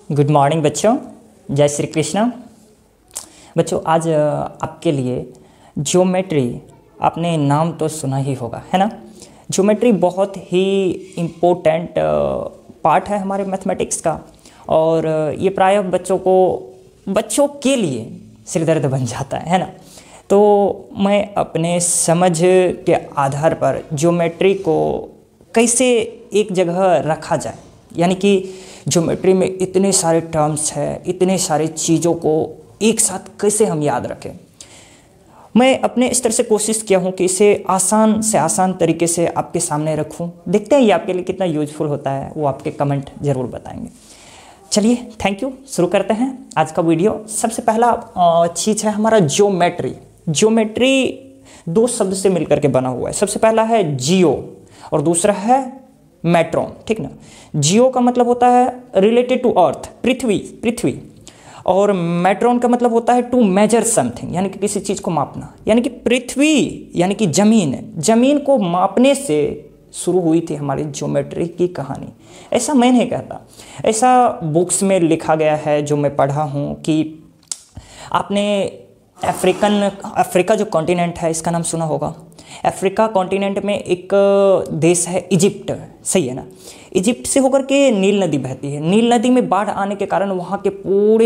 Good morning बच्चों, जय श्री कृष्ण। बच्चों आज आपके लिए ज्योमेट्री, आपने नाम तो सुना ही होगा, है ना। ज्योमेट्री बहुत ही इम्पोर्टेंट पार्ट है हमारे मैथमेटिक्स का, और ये प्रायः बच्चों के लिए सिरदर्द बन जाता है ना। तो मैं अपने समझ के आधार पर ज्योमेट्री को कैसे एक जगह रखा जाए, यानी कि ज्योमेट्री में इतने सारे टर्म्स हैं, इतने सारे चीज़ों को एक साथ कैसे हम याद रखें, मैं अपने इस तरह से कोशिश किया हूँ कि इसे आसान से आसान तरीके से आपके सामने रखूँ। देखते हैं ये आपके लिए कितना यूजफुल होता है, वो आपके कमेंट ज़रूर बताएंगे। चलिए, थैंक यू। शुरू करते हैं आज का वीडियो। सबसे पहला चीज़ है हमारा ज्योमेट्री। ज्योमेट्री दो शब्द से मिलकर के बना हुआ है। सबसे पहला है जियो और दूसरा है मेट्रॉन, ठीक ना। जियो का मतलब होता है रिलेटेड टू अर्थ, पृथ्वी, और मेट्रॉन का मतलब होता है टू मेजर समथिंग, यानी कि किसी चीज़ को मापना। यानी कि पृथ्वी यानी कि जमीन को मापने से शुरू हुई थी हमारी ज्योमेट्री की कहानी। ऐसा मैं नहीं कहता, ऐसा बुक्स में लिखा गया है जो मैं पढ़ा हूँ कि आपने अफ्रीका जो कॉन्टिनेंट है, इसका नाम सुना होगा। अफ्रीका कॉन्टिनेंट में एक देश है इजिप्ट, सही है ना। इजिप्ट से होकर के नील नदी बहती है। नील नदी में बाढ़ आने के कारण वहाँ के पूरे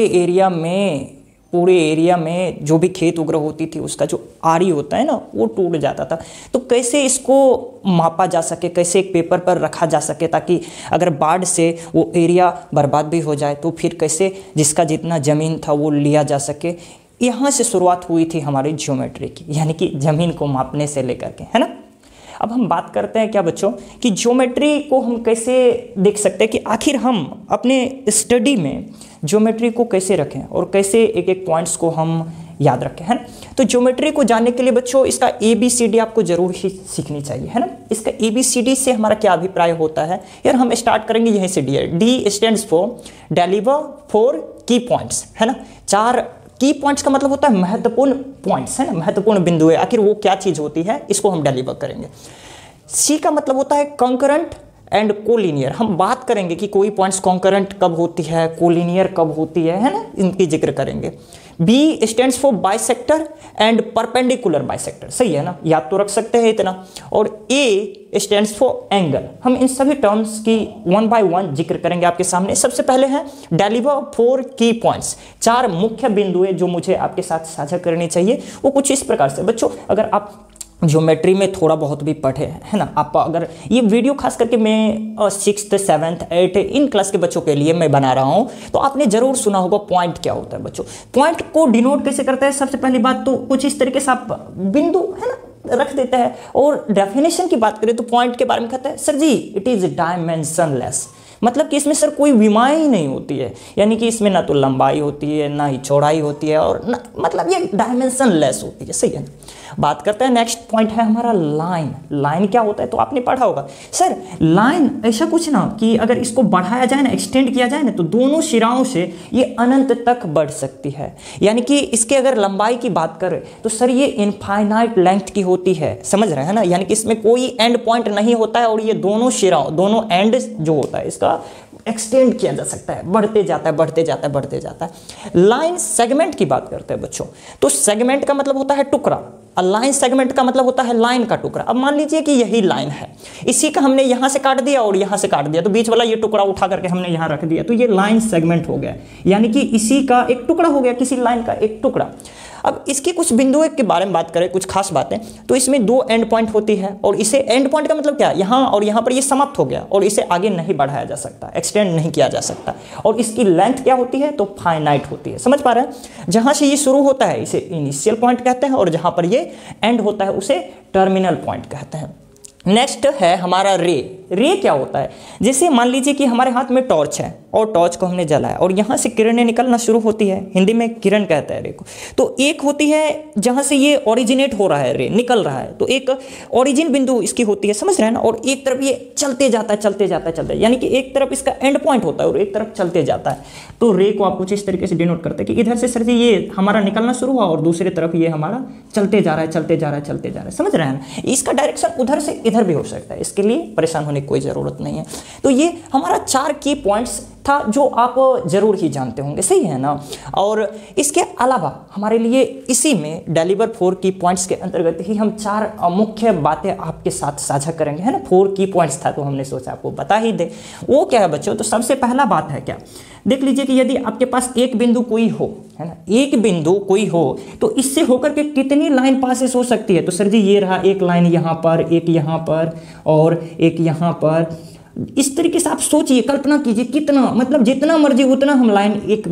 एरिया में जो भी खेत उग्र होती थी, उसका जो आरी होता है ना, वो टूट जाता था। तो कैसे इसको मापा जा सके, कैसे एक पेपर पर रखा जा सके, ताकि अगर बाढ़ से वो एरिया बर्बाद भी हो जाए तो फिर कैसे जिसका जितना ज़मीन था वो लिया जा सके। यहाँ से शुरुआत हुई थी हमारी ज्योमेट्री की, यानी कि ज़मीन को मापने से लेकर के, है ना। अब हम बात करते हैं क्या बच्चों कि ज्योमेट्री को हम कैसे देख सकते हैं कि आखिर हम अपने स्टडी में ज्योमेट्री को कैसे रखें और कैसे एक एक पॉइंट्स को हम याद रखें, है ना। तो ज्योमेट्री को जानने के लिए बच्चों इसका ABCD आपको जरूर ही सीखनी चाहिए, है ना। इसका ABCD से हमारा क्या अभिप्राय होता है यार, हम स्टार्ट करेंगे यहीं से। D स्टैंड्स फॉर डिलीवर 4 की पॉइंट्स, है ना। 4 की पॉइंट्स का मतलब होता है महत्वपूर्ण पॉइंट्स, है ना, महत्वपूर्ण बिंदु है। आखिर वो क्या चीज़ होती है, इसको हम डिलीवर करेंगे। C का मतलब होता है कॉन्करेंट एंड कोलिनियर। हम बात करेंगे कि कोई पॉइंट्स कॉन्करेंट कब होती है, कोलिनियर कब होती है ना, इनकी जिक्र करेंगे। B stands for bisector and perpendicular bisector, सही है ना, याद तो रख सकते हैं इतना। और A स्टैंड्स फॉर एंगल। हम इन सभी टर्म्स की 1 by 1 जिक्र करेंगे आपके सामने। सबसे पहले है डिलीवर 4 की पॉइंट्स। 4 मुख्य बिंदुएं जो मुझे आपके साथ साझा करनी चाहिए, वो कुछ इस प्रकार से। बच्चों अगर आप ज्योमेट्री में थोड़ा बहुत भी पढ़े, है ना, आप अगर ये वीडियो खास करके मैं 6th 7th 8th in class के बच्चों के लिए मैं बना रहा हूँ, तो आपने जरूर सुना होगा पॉइंट क्या होता है। बच्चों पॉइंट को डिनोट कैसे करता है, सबसे पहली बात तो कुछ इस तरीके से आप बिंदु, है ना, रख देता है। और डेफिनेशन की बात करें तो पॉइंट के बारे में कहता है sir ji it is dimensionless, मतलब कि इसमें सर कोई विमाएँ ही नहीं होती है, यानी कि इसमें ना तो लंबाई होती है ना ही चौड़ाई होती है, और ना, मतलब ये डायमेंशनलेस होती है, सही है ना। बात करते हैं नेक्स्ट पॉइंट है हमारा लाइन। लाइन क्या होता है तो आपने पढ़ा होगा सर, लाइन ऐसा कुछ ना कि अगर इसको बढ़ाया जाए ना, एक्सटेंड किया जाए ना, तो दोनों सिराओं से ये अनंत तक बढ़ सकती है। यानी कि इसके अगर लंबाई की बात करें तो सर ये इनफाइनाइट लेंथ की होती है, समझ रहे हैं ना। यानी कि इसमें कोई एंड पॉइंट नहीं होता है, और ये दोनों सिराओं, दोनों एंड जो होता है इसका एक्सटेंड किया जा सकता है, बढ़ते जाता है। लाइन सेगमेंट की बात करते हैं बच्चों, तो सेगमेंट का मतलब होता है टुकड़ा, और लाइन सेगमेंट का मतलब होता है लाइन का टुकड़ा। अब मान लीजिए कि यही लाइन है, इसी का हमने यहां से काट दिया और यहां से काट दिया, तो बीच वाला ये टुकड़ा उठा करके हमने यहां रख दिया, तो ये लाइन सेगमेंट हो गया, यानी कि इसी का एक टुकड़ा हो गया, किसी लाइन का एक टुकड़ा। अब इसकी कुछ बिंदुओं के बारे में बात करें, कुछ खास बातें, तो इसमें 2 एंड पॉइंट होती है, और इसे एंड पॉइंट का मतलब क्या, यहाँ और यहाँ पर ये समाप्त हो गया, और इसे आगे नहीं बढ़ाया जा सकता, एक्सटेंड नहीं किया जा सकता। और इसकी लेंथ क्या होती है तो फाइनाइट होती है, समझ पा रहे हैं। जहाँ से ये शुरू होता है इसे इनिशियल पॉइंट कहते हैं, और जहाँ पर ये एंड होता है उसे टर्मिनल पॉइंट कहते हैं। नेक्स्ट है हमारा रे क्या होता है, जैसे मान लीजिए कि हमारे हाथ में टॉर्च है और टॉर्च को हमने जलाया और यहाँ से किरणें निकलना शुरू होती है, हिंदी में किरण कहते हैं रे को। तो एक होती है जहाँ से ये ओरिजिनेट हो रहा है, रे निकल रहा है, तो एक ओरिजिन बिंदु इसकी होती है, समझ रहे हैं ना। और एक तरफ ये चलते जाता है, यानी कि एक तरफ इसका एंड पॉइंट होता है और एक तरफ चलते जाता है। तो रे को आप कुछ इस तरीके से डिनोट करते हैं कि इधर से सर जी ये हमारा निकलना शुरू हुआ और दूसरी तरफ ये हमारा चलते जा रहा है, समझ रहे हैं। इसका डायरेक्शन उधर से इधर भी हो सकता है, इसके लिए परेशान होने बनाने की कोई ज़रूरत नहीं है। तो ये हमारा 4 की पॉइंट्स था जो आप ज़रूर ही जानते होंगे, सही है ना। और इसके अलावा हमारे लिए इसी में डेलीवर 4 की पॉइंट्स के अंतर्गत ही हम 4 मुख्य बातें आपके साथ साझा करेंगे, है ना। 4 की पॉइंट्स था तो हमने सोचा आपको बता ही दे। वो क्या है बच्चों, तो सबसे पहला बात है क्या, देख लीजिए कि यदि आपके पास एक बिंदु कोई हो, है ना, एक बिंदु कोई हो तो इससे होकर के कितनी लाइन पासेस हो सकती है। तो सर जी ये रहा एक लाइन यहाँ पर, एक यहाँ पर और एक यहाँ पर। इस तरीके से आप सोचिए, कल्पना कीजिए कितना, मतलब जितना मर्जी उतना हम लाइन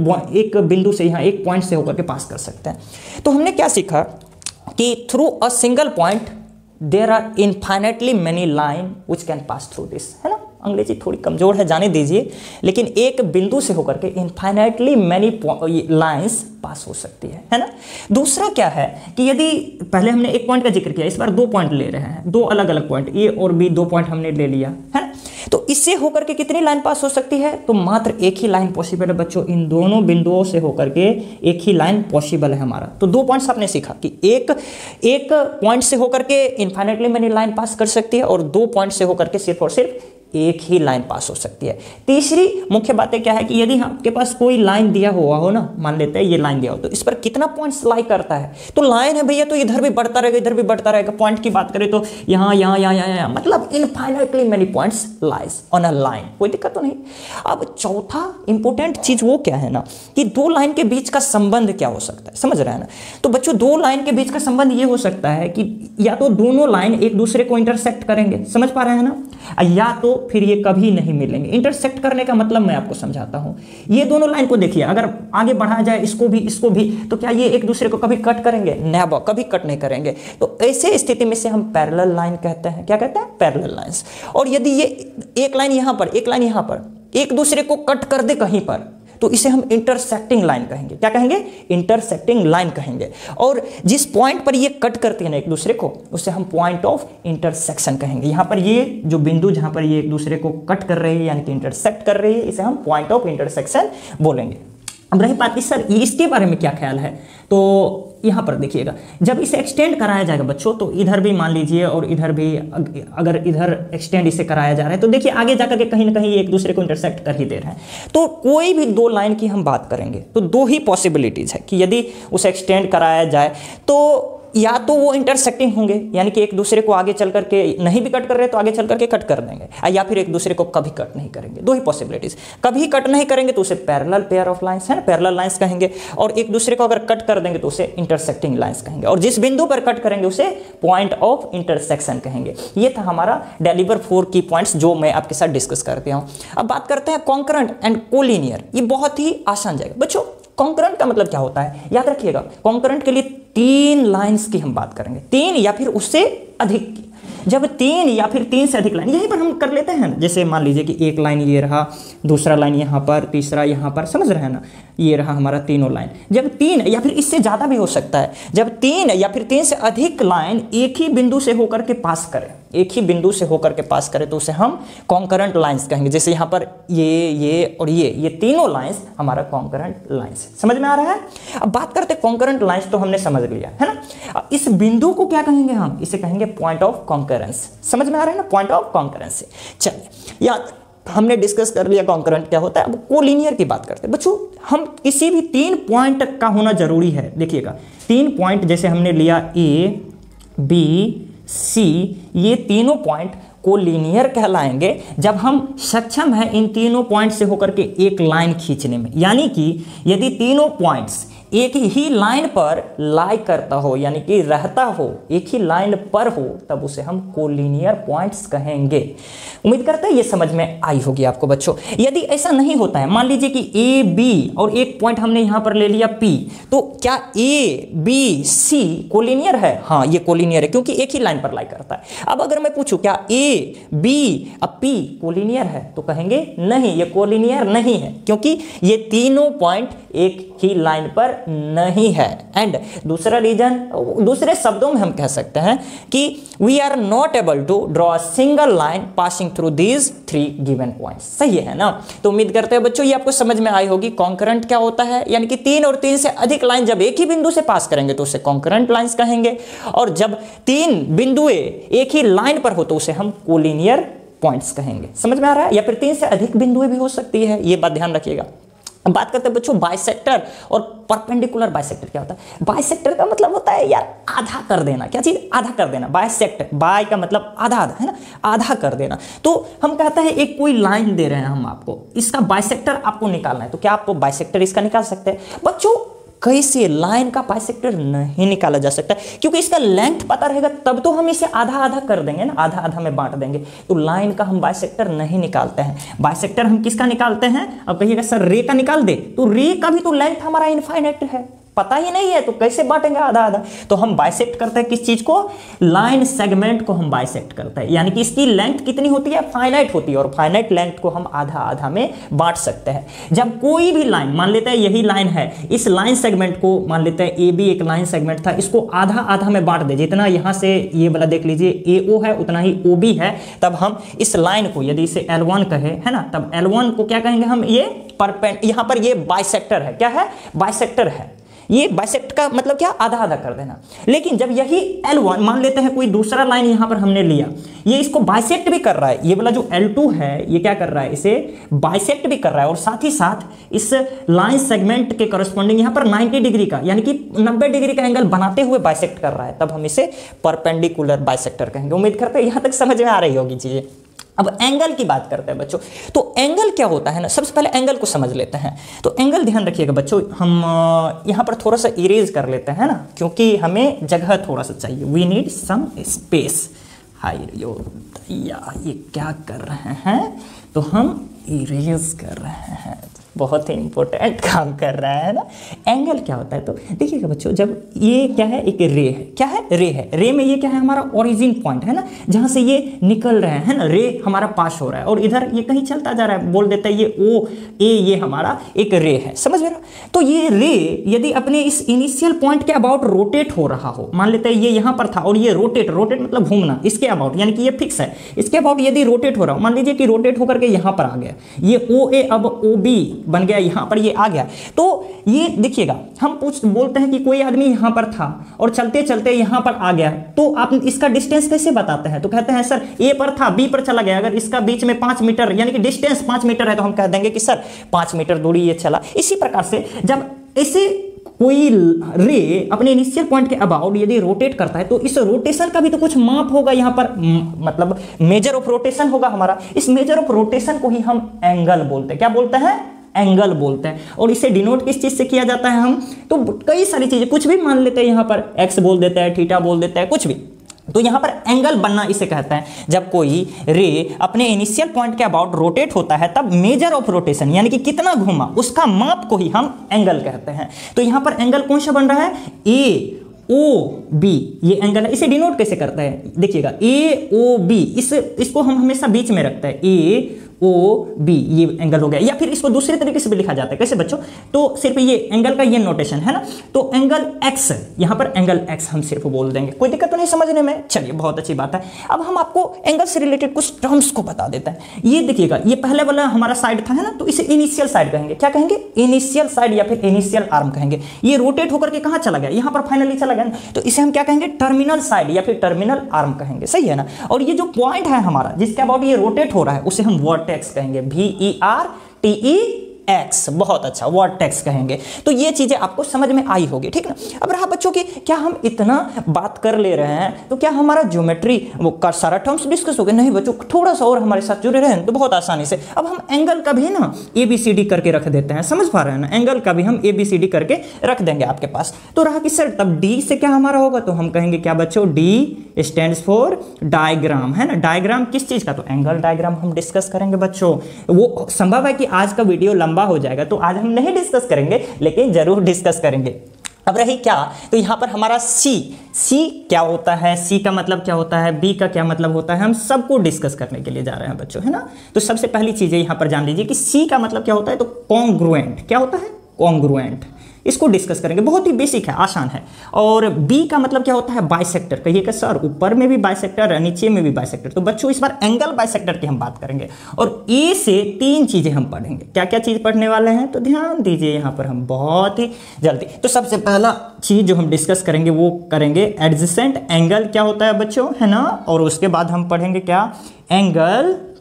एक बिंदु से, यहाँ एक पॉइंट से होकर के पास कर सकते हैं। तो हमने क्या सीखा कि through a single point there are infinitely many line which can pass through this, है ना। अंग्रेजी थोड़ी कमजोर है, जाने दीजिए, लेकिन एक बिंदु से होकर के इनफाइनाइटली मेनी लाइंस पास हो सकती है ना। दूसरा क्या है कि यदि पहले हमने एक पॉइंट का जिक्र किया, इस बार 2 पॉइंट ले रहे हैं, 2 अलग अलग पॉइंट ए और बी, 2 पॉइंट हमने ले लिया है ना। तो इससे होकर के कितनी लाइन पास हो सकती है, तो मात्र एक ही लाइन पॉसिबल है बच्चों। इन दोनों बिंदुओं से होकर के एक ही लाइन पॉसिबल है हमारा। तो 2 पॉइंट्स आपने सीखा कि एक पॉइंट से होकर के इनफाइनाइटली मेनी लाइन पास कर सकती है और 2 पॉइंट से होकर के सिर्फ और सिर्फ एक ही लाइन पास हो सकती है। तीसरी मुख्य बातें क्या है कि यदि आपके पास कोई लाइन दिया हुआ हो ना, मान लेते हैं ये लाइन दिया हो, तो इस पर कितना पॉइंट्स लाई करता है। तो लाइन है भैया, तो इधर भी बढ़ता रहेगा, इधर भी बढ़ता रहेगा। पॉइंट की बात करें तो यहाँ यहाँ यहाँ यहाँ, मतलब infinitely many points lies on a line, कोई दिक्कत तो नहीं। अब चौथा इंपॉर्टेंट चीज वो क्या है ना कि 2 लाइन के बीच का संबंध क्या हो सकता है, समझ रहे हैं ना। तो बच्चों 2 लाइन के बीच का संबंध ये हो सकता है कि या तो दोनों लाइन एक दूसरे को इंटरसेक्ट करेंगे, समझ पा रहे हैं ना, या तो फिर ये कभी नहीं मिलेंगे। इंटरसेक्ट करने का मतलब मैं आपको समझाता हूं। ये दोनों लाइन को देखिए, अगर आगे बढ़ाया जाए इसको भी, तो क्या ये एक दूसरे को कभी कट करेंगे? नेवर, कभी कट नहीं करेंगे। तो ऐसे स्थिति में से हम पैरेलल लाइन कहते हैं। क्या कहते हैं? Parallel lines. और यदि ये एक लाइन यहां पर, एक लाइन यहां पर एक दूसरे को कट कर दे कहीं पर, तो इसे हम इंटरसेक्टिंग लाइन कहेंगे। क्या कहेंगे? इंटरसेक्टिंग लाइन कहेंगे। और जिस पॉइंट पर ये कट करते हैं ना एक दूसरे को, उसे हम पॉइंट ऑफ इंटरसेक्शन कहेंगे। यहां पर ये जो बिंदु जहां पर ये एक दूसरे को कट कर रही है यानी कि इंटरसेक्ट कर रही है, इसे हम पॉइंट ऑफ इंटरसेक्शन बोलेंगे। अब रही बात सर इसके बारे में क्या ख्याल है, तो यहां पर देखिएगा, जब इसे एक्सटेंड कराया जाएगा बच्चों, तो इधर भी मान लीजिए और इधर भी, अगर इधर एक्सटेंड इसे कराया जा रहा है तो देखिए आगे जाकर के कहीं ना कहीं एक दूसरे को इंटरसेक्ट कर ही दे रहे हैं। तो कोई भी 2 लाइन की हम बात करेंगे तो 2 ही पॉसिबिलिटीज है कि यदि उसे एक्सटेंड कराया जाए तो या तो वो इंटरसेक्टिंग होंगे, यानी कि एक दूसरे को आगे चल करके नहीं भी कट कर रहे तो आगे चल करके कट कर देंगे, या फिर एक दूसरे को कभी कट नहीं करेंगे। 2 ही पॉसिबिलिटीज। कभी कट नहीं करेंगे तो उसे पैरेलल पेयर ऑफ लाइंस है ना, पैरेलल लाइंस कहेंगे, और एक दूसरे को अगर कट कर देंगे तो उसे इंटरसेक्टिंग लाइंस कहेंगे, और जिस बिंदु पर कट करेंगे उसे पॉइंट ऑफ इंटरसेक्शन कहेंगे। ये था हमारा डेलीवर 4 की पॉइंट्स जो मैं आपके साथ डिस्कस करते हूँ। अब बात करते हैं कॉन्करेंट एंड कोलिनियर। ये बहुत ही आसान जाएगा बच्चों। कॉन्करेंट का मतलब क्या होता है, याद रखिएगा, कॉन्करेंट के लिए 3 लाइंस की हम बात करेंगे, 3 या फिर उससे अधिक की। जब 3 या फिर 3 से अधिक लाइन यहीं पर हम कर लेते हैं, जैसे मान लीजिए कि एक लाइन ये रहा, दूसरा लाइन यहाँ पर, तीसरा यहाँ पर, समझ रहे हैं ना, ये रहा हमारा तीनों लाइन। जब 3 या फिर इससे ज़्यादा भी हो सकता है, जब 3 या फिर 3 से अधिक लाइन एक ही बिंदु से होकर के पास करें, एक ही बिंदु से होकर के पास करें, तो उसे हम कॉन्करेंट लाइंस कहेंगे। जैसे यहाँ पर ये और ये तीनों लाइंस हमारा कॉन्करेंट लाइंस। समझ में आ रहा है? अब बात करते हैं कॉन्करेंट लाइंस, तो हमने समझ लिया है ना। इस बिंदु को क्या कहेंगे हम? इसे कहेंगे पॉइंट ऑफ कॉन्करेंस। समझ में आ रहा है ना, पॉइंट ऑफ कॉन्करेंस। चलिए, याद हमने डिस्कस कर लिया कॉन्करेंट क्या होता है। अब कोलिनियर की बात करते हैं बच्चों। हम किसी भी 3 पॉइंट का होना जरूरी है। देखिएगा 3 पॉइंट जैसे हमने लिया ए, बी, सी, ये तीनों पॉइंट कोलिनियर कहलाएंगे जब हम सक्षम हैं इन तीनों पॉइंट से होकर के एक लाइन खींचने में। यानी कि यदि तीनों पॉइंट्स एक ही लाइन पर लाई करता हो, यानी कि रहता हो, एक ही लाइन पर हो, तब उसे हम कोलिनियर पॉइंट्स कहेंगे। उम्मीद करते हैं ये समझ में आई होगी आपको बच्चों। यदि ऐसा नहीं होता है, मान लीजिए कि ए, बी और एक पॉइंट हमने यहां पर ले लिया पी, तो क्या ए, बी, सी कोलिनियर है? हाँ, ये कोलिनियर है क्योंकि एक ही लाइन पर लाई करता है। अब अगर मैं पूछूं क्या ए, बी और पी कोलिनियर है, तो कहेंगे नहीं, ये कोलिनियर नहीं है, क्योंकि ये तीनों पॉइंट एक ही लाइन पर नहीं है। एंड दूसरा रीजन, दूसरे शब्दों में हम कह सकते हैं कि we are not able to draw a single line passing through these 3 given points. सही है ना? तो उम्मीद करते हैं बच्चों ये आपको समझ में आई होगी। कॉन्करेंट क्या होता है, यानी कि 3 और 3 से अधिक लाइन जब एक ही बिंदु से पास करेंगे तो उसे कॉन्करेंट लाइंस कहेंगे, और जब 3 बिंदुएं एक ही लाइन पर हो तो उसे हम कोलिनियर पॉइंट्स कहेंगे। समझ में आ रहा है? या फिर 3 से अधिक बिंदुएं भी हो सकती है, ये बात ध्यान रखिएगा। अब बात करते हैं बच्चों बाइसेक्टर और परपेंडिकुलर बाइसेक्टर क्या होता है। बाइसेक्टर का मतलब होता है यार आधा कर देना। क्या चीज? आधा कर देना। बाइसेक्टर, बाय का मतलब आधा आधा है ना, आधा कर देना। तो हम कहते हैं एक कोई लाइन दे रहे हैं हम आपको, इसका बाइसेक्टर आपको निकालना है, तो क्या आप बाइसेक्टर इसका निकाल सकते हैं? बच्चों कैसे? लाइन का बाइसेक्टर नहीं निकाला जा सकता, क्योंकि इसका लेंथ पता रहेगा तब तो हम इसे आधा आधा कर देंगे ना, आधा आधा में बांट देंगे। तो लाइन का हम बाइसेक्टर नहीं निकालते हैं। बाइसेक्टर हम किसका निकालते हैं? अब कहिएगा सर रे का निकाल दे, तो रे का भी तो लेंथ हमारा इनफाइनाइट है, पता ही नहीं है, तो कैसे बांटेंगे आधा आधा? तो हम बाइसेक्ट करते हैं किस चीज को? लाइन सेगमेंट को हम बाइसेक्ट करते हैं, यानी कि इसकी लेंथ कितनी होती है? फाइनाइट होती है, और फाइनाइट लेंथ को हम आधा आधा में बांट सकते हैं। जब कोई भी लाइन, मान लेते हैं यही लाइन है, इस लाइन सेगमेंट को मान लेते हैं ए बी एक लाइन सेगमेंट था, इसको आधा आधा में बांट दे, जितना यहां से ये वाला देख लीजिए ए ओ है उतना ही ओ बी है, तब हम इस लाइन को यदि इसे L1 कहे है ना, तब L1 को क्या कहेंगे हम? ये यहां पर ये बाइसेक्टर है। क्या है? बाइसेक्टर है। ये बाइसेक्ट का मतलब क्या? आधा आधा कर देना। लेकिन जब यही L1 मान लेते हैं कोई दूसरा लाइन यहां पर हमने लिया, ये इसको बाइसेक्ट भी कर रहा है, ये वाला जो L2 है ये क्या कर रहा है? इसे बाइसेक्ट भी कर रहा है, और साथ ही साथ इस लाइन सेगमेंट के करस्पॉन्डिंग यहां पर 90 डिग्री का यानी कि 90 डिग्री का एंगल बनाते हुए बाइसेक्ट कर रहा है, तब हम इसे परपेंडिकुलर बाइसेक्टर कहेंगे। उम्मीद करते हैं यहां तक समझ में आ रही होगी चीजें। अब एंगल की बात करते हैं बच्चों, तो एंगल क्या होता है ना, सबसे पहले एंगल को समझ लेते हैं। तो एंगल ध्यान रखिएगा बच्चों, हम यहाँ पर थोड़ा सा इरेज कर लेते हैं ना, क्योंकि हमें जगह थोड़ा सा चाहिए, we need some space. Hi yo ये क्या कर रहे हैं, तो हम इरेज कर रहे हैं, बहुत ही इंपॉर्टेंट काम कर रहा है ना। एंगल क्या होता है, तो देखिएगा बच्चों, जब ये क्या है? एक रे है। क्या है? रे है। रे में ये क्या है? हमारा ओरिजिन पॉइंट है ना, जहां से ये निकल रहे हैं ना, रे हमारा पास हो रहा है, और इधर ये कहीं चलता जा रहा है, बोल देता है ये ओ ए, ये हमारा एक रे है। समझ में? तो ये रे यदि अपने इस इनिशियल पॉइंट के अबाउट रोटेट हो रहा हो, मान लेते हैं ये यहां पर था और ये रोटेट मतलब घूमना, इसके अबाउट, यानी कि ये फिक्स है, इसके अबाउट यदि रोटेट हो रहा हो, मान लीजिए कि रोटेट होकर के यहां पर आ गया, ये ओ ए अब ओ बी बन गया, यहां पर ये आ गया, तो ये देखिएगा हम बोलते हैं कि कोई आदमी यहां पर था और चलते चलते यहां पर आ गया, तो आप इसका डिस्टेंस कैसे बताते हैं? तो कहते हैं सर ए पर था, बी पर चला गया, अगर इसका बीच में 5 मीटर यानी कि डिस्टेंस 5 मीटर है, तो हम कह देंगे कि सर 5 मीटर दूरी ये चला। इसी प्रकार से जब ऐसे कोई रे अपने इनिशियल पॉइंट के अबाउट यदि रोटेट करता है, तो इस रोटेशन का भी तो कुछ माप होगा यहाँ पर, मतलब मेजर ऑफ रोटेशन होगा हमारा। इस मेजर ऑफ रोटेशन को ही हम एंगल बोलते हैं। क्या बोलते हैं? एंगल बोलते हैं। और इसे डिनोट किस चीज से किया जाता है? हम तो कई सारी चीजें, कुछ भी मान लेते हैं, यहाँ पर एक्स बोल देते हैं, थीटा बोल देते हैं, कुछ भी, तो यहां पर एंगल बनना इसे कहते हैं। जब कोई रे अपने इनिशियल पॉइंट के अबाउट रोटेट होता है, तब मेजर ऑफ रोटेशन यानी कि कितना घूमा उसका माप को ही हम एंगल कहते हैं। तो यहां पर एंगल कौन सा बन रहा है? ए ओ बी, ये एंगल है। इसे डिनोट कैसे करते हैं? देखिएगा, ए ओ बी, इसको हम हमेशा बीच में रखते हैं, ए ओ बी, ये एंगल हो गया। या फिर इसको दूसरे तरीके से भी लिखा जाता है, कैसे बच्चों? तो सिर्फ ये एंगल का ये नोटेशन है ना, तो एंगल एक्स, यहां पर एंगल एक्स हम सिर्फ बोल देंगे, कोई दिक्कत तो नहीं समझने में? चलिए बहुत अच्छी बात है। अब हम आपको एंगल से रिलेटेड कुछ टर्म्स को बता देते हैं। ये देखिएगा, ये पहले वाला हमारा साइड था है ना, तो इसे इनिशियल साइड कहेंगे। क्या कहेंगे? इनिशियल साइड या फिर इनिशियल आर्म कहेंगे। ये रोटेट होकर के कहां चला गया? यहां पर फाइनली चला गया, तो इसे हम क्या कहेंगे? टर्मिनल साइड या फिर टर्मिनल आर्म कहेंगे। सही है ना? और ये जो पॉइंट है हमारा जिसके अबाउट ये रोटेट हो रहा है, उसे हम वर्टेक्स कहेंगे, VERTEX। बहुत अच्छा, वर्टेक्स कहेंगे। तो ये चीजें आपको समझ में आई होगी, ठीक ना? अब रहा बच्चों की, क्या हम इतना बात कर ले रहे हैं तो क्या हमारा ज्योमेट्री वो का सारा टर्म्स डिस्कस हो गया? नहीं बच्चों, थोड़ा सा और हमारे साथ जुड़े रहें तो बहुत आसानी से। अब हम एंगल का भी ना ABCD करके रख देते हैं, समझ पा रहे हैं ना? एंगल का भी हम ABCD करके रख देंगे आपके पास। तो रहा कि सर तब D से क्या हमारा होगा? तो हम कहेंगे क्या बच्चों? D स्टैंड्स फॉर डायग्राम, है ना? डायग्राम किस चीज का? तो एंगल डायग्राम हम डिस्कस करेंगे बच्चों। वो संभव है कि आज का वीडियो लंबा हो जाएगा, तो आज हम नहीं डिस्कस करेंगे, लेकिन जरूर डिस्कस करेंगे। अब रही क्या, तो यहां पर हमारा सी क्या होता है, सी का मतलब क्या होता है, बी का क्या मतलब होता है, हम सबको डिस्कस करने के लिए जा रहे हैं बच्चों, है ना? तो सबसे पहली चीज यहां पर जान लीजिए कि सी का मतलब क्या होता है, तो कॉन्ग्रुएंट। क्या होता है? कॉन्ग्रुएंट। इसको डिस्कस करेंगे, बहुत ही बेसिक है, आसान है। और बी का मतलब क्या होता है? बाइसेक्टर। कहिएगा सर ऊपर में भी बाइसेक्टर है, नीचे में भी बाइसेक्टर। तो बच्चों इस बार एंगल बाइसेक्टर की हम बात करेंगे, और ए से 3 चीजें हम पढ़ेंगे। क्या क्या चीज पढ़ने वाले हैं? तो ध्यान दीजिए यहाँ पर हम बहुत ही जल्दी। तो सबसे पहला चीज जो हम डिस्कस करेंगे वो करेंगे एडजेसेंट एंगल क्या होता है बच्चों, है ना? और उसके बाद हम पढ़ेंगे क्या? एंगल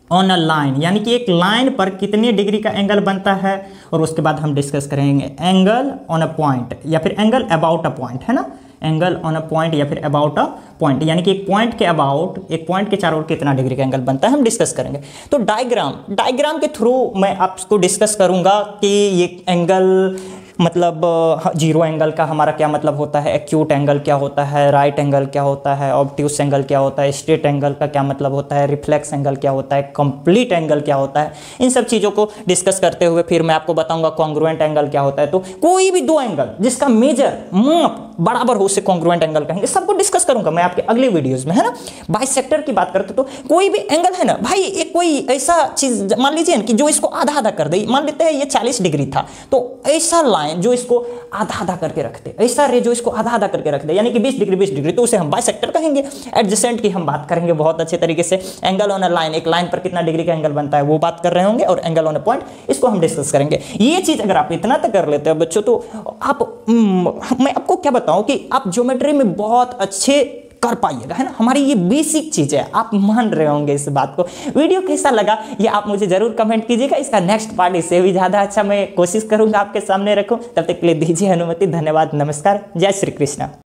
ऑन अ लाइन, यानी कि एक लाइन पर कितने डिग्री का एंगल बनता है, और उसके बाद हम डिस्कस करेंगे एंगल ऑन अ पॉइंट या फिर एंगल अबाउट अ पॉइंट, है ना, एंगल ऑन अ पॉइंट या फिर अबाउट अ पॉइंट, यानी कि एक पॉइंट के अबाउट, एक पॉइंट के चारों ओर कितना डिग्री का एंगल बनता है, हम डिस्कस करेंगे। तो डायग्राम के थ्रू मैं आपको डिस्कस करूंगा कि ये एंगल मतलब जीरो एंगल का हमारा क्या मतलब होता है, एक्यूट एंगल क्या होता है, राइट एंगल क्या होता है, ऑब्ट्यूस एंगल क्या होता है, स्ट्रेट एंगल का क्या मतलब होता है, रिफ्लेक्स एंगल क्या होता है, कंप्लीट एंगल क्या होता है। इन सब चीज़ों को डिस्कस करते हुए फिर मैं आपको बताऊंगा कॉन्ग्रुएंट एंगल क्या होता है। तो कोई भी दो एंगल जिसका मेजर माप बराबर हो उसे कॉन्ग्रुएंट एंगल कहेंगे, सबको डिस्कस करूंगा मैं आपके अगले वीडियोज में, है ना। बाइसेक्टर की बात करते तो कोई भी एंगल है ना भाई, एक कोई ऐसा चीज मान लीजिए कि जो इसको आधा आधा कर दे, मान लेते हैं ये 40 डिग्री था, तो ऐसा लाइन जो इसको आधा आधा करके रखते, ऐसा रे जो इसको आधा आधा करके रख दे, यानी कि 20 डिग्री 20 डिग्री, तो उसे हम बाइसेक्टर कहेंगे। एडजेसेंट की हम बात करेंगे बहुत अच्छे तरीके से। एंगल ऑन अ लाइन, एक लाइन पर कितना डिग्री का एंगल बनता है वो बात कर रहे होंगे, और एंगल ऑन अ पॉइंट इसको हम डिस्कस करेंगे। ये चीज अगर आप इतना तक कर लेते हैं बच्चों, तो आप मैं आपको क्या बताऊं कि आप ज्योमेट्री में बहुत अच्छे कर पाइएगा, है ना। हमारी ये बेसिक चीज है, आप मान रहे होंगे इस बात को। वीडियो कैसा लगा ये आप मुझे जरूर कमेंट कीजिएगा। इसका नेक्स्ट पार्ट इससे भी ज्यादा अच्छा मैं कोशिश करूंगा आपके सामने रखूं। तब तक के लिए दीजिए अनुमति। धन्यवाद, नमस्कार, जय श्री कृष्ण।